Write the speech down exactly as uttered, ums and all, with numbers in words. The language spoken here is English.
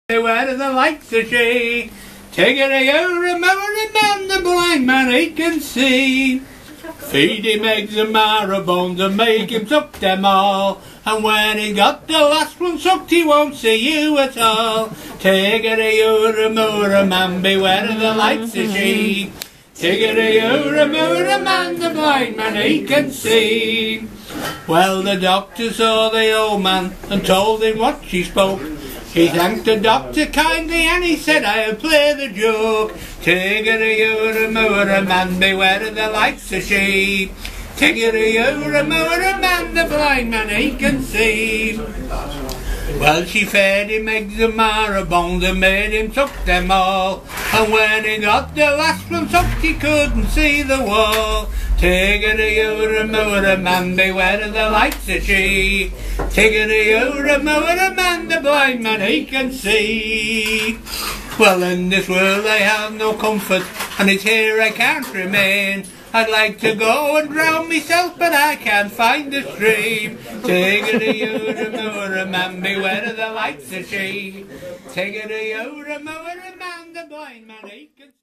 Where are the lights of she? Take it a remember the man, the blind man he can see. Feed him eggs and marrow bones and make him suck them all. And when he got the last one sucked he won't see you at all. Take it a ura man, beware of the lights of she. Take it a ura man, the blind man he can see. Well, the doctor saw the old man and told him what she spoke. He thanked the doctor kindly and he said, I'll play the joke. Tigger-a-ura-mura man, beware of the lights of she. Tigger-a-ura-mura man, the blind man he can see. Well, she fed him eggs and marrow bones and made him suck them all. And when he got the last one sucked he couldn't see the wall. Tigger-a-ura-mura man, beware of the lights of she. Tigger-a-ura-mura man, the blind man he can see. Well, in this world I have no comfort, and it's here I can't remain. I'd like to go and drown myself, but I can't find the stream. Tigger-a-ura-mura man, beware of the lights of she. Tigger-a-ura-mura man, the blind man he can see.